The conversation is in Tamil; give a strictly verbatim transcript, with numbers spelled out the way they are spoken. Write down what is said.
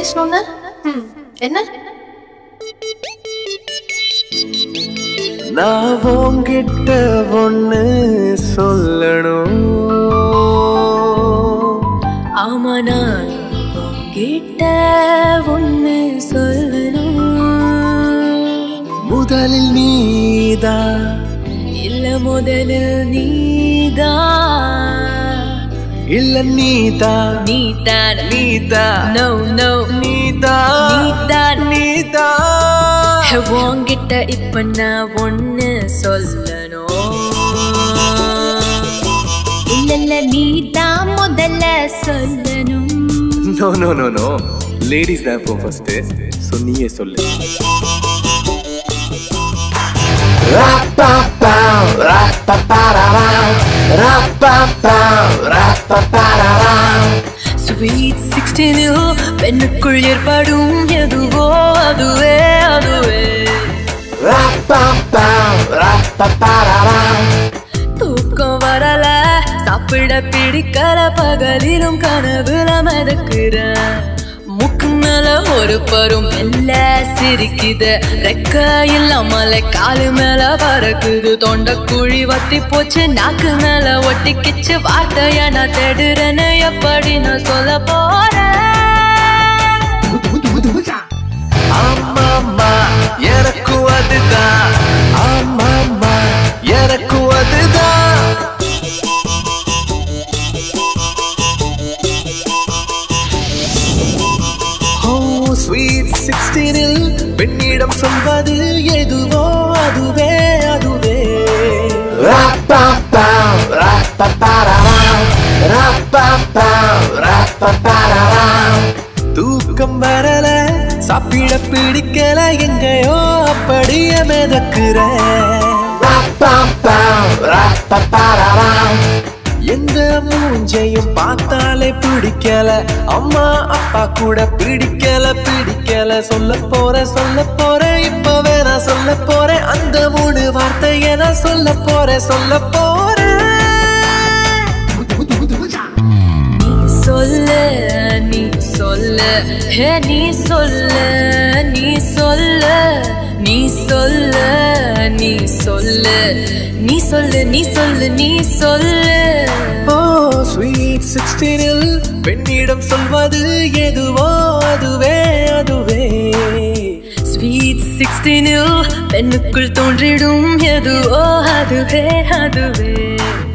பேசணும்னா என்ன? நான் உன்கிட்ட ஒன்னு சொல்லணும். ஆமா நான் உன்கிட்ட ஒன்னு சொல்லணும். முதலில் நீதான் இல்ல முதலில் நீதான் இல்ல நீதான் நீதான் நீதான் no no நீதான் நீதான் நீதான். உன்கிட்ட இப்ப நான் ஒன்னு சொல்லணும். இல்ல இல்ல நீதான் முதல்ல சொல்லணும். No no no no ladies தான் இப்போ ஃபர்ஸ்ட். சோ நீயே சொல்லு. Sweet sixteen-il பெண்ணுக்குள் ஏற்படும் எதுவோ அதுவே அதுவே. தூக்கம் வரல சாப்பிட பிடிக்கல பகலிலும் கனவுல மிதக்குறேன். முக்கு மேல ஒரு பரும் மெல்ல சிரிக்குது. ரெக்க இல்லாமல காலு மேல பறக்குது. தொண்டை குழி வத்தி போச்சு நாக்கு மேல ஒட்டிக்கிச்சு. வார்த்தைய நான் தேடுறேன்னு எப்படி நான் சொல்ல போறேன்? ஆமாமா எனக்கும் அதுதான். ஆமாமா எனக்கும் அதுதான். Sweet sixteen-il பெண்ணிடம் சொல்வது எதுவோ அதுவே அதுவே. தூக்கம் வரல சாப்பிட பிடிக்கல எங்கயோ அப்படியே மிதக்குறேன். எந்த மூஞ்சையும் பார்த்தாலே பிடிக்கல. அம்மா அப்பா கூட பிடிக்கல பிடிக்கல. சொல்ல போற சொல்ல போற இப்பவே நான் சொல்ல போறேன். அந்த மூணு வார்த்தைய நான் சொல்ல போறேன் சொல்ல போறேன். நீ சொல்லு நீ சொல்லு ஹே நீ சொல்லு நீ சொல்லு நீ சொல்லு நீ சொல்லு நீ சொல்லு நீ சொல்லு நீ சொல்லு. ஓ ஸ்வீட் சிக்ஸ்டீனில் பெண்ணிடம் சொல்வது எதுவோ அதுவே அதுவே. ஸ்வீட் சிக்ஸ்டீனில் பெண்ணுக்குள் தோன்றிடும் எதுவோ அதுவே அதுவே.